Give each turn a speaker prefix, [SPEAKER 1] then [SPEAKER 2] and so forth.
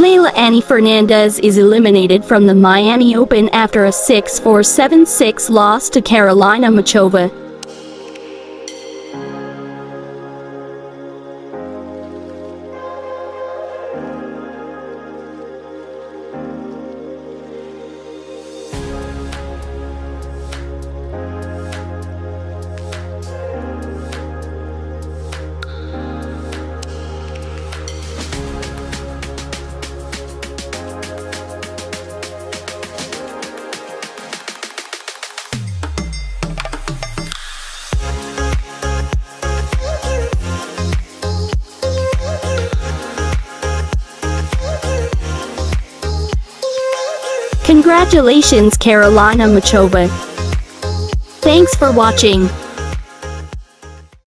[SPEAKER 1] Leylah Fernandez is eliminated from the Miami Open after a 6-4-7-6 loss to Karolina Muchova. Congratulations, Karolina Muchova. Thanks for watching.